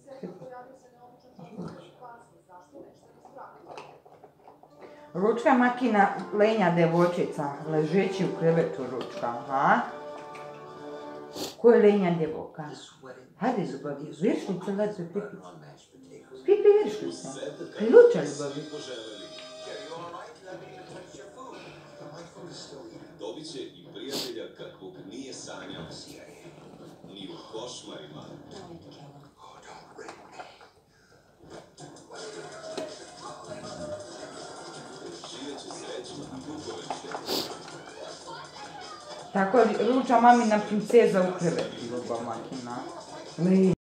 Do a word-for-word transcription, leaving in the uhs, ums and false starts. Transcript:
Ručka makina, lenja djevojčica, ležeći u krevetu ručka, aha. Ko je lenja djevojka? Hajde, ljubavi, viršnice, hajde se pipi. Pipi viršnice. Ključa, ljubavi. Dobit će i prijatelja kakvog nije sanjao ni u košmarima. Živeće srećno i dugoveče. Tako ruča mamina princeza u krevetu, ljubav makina.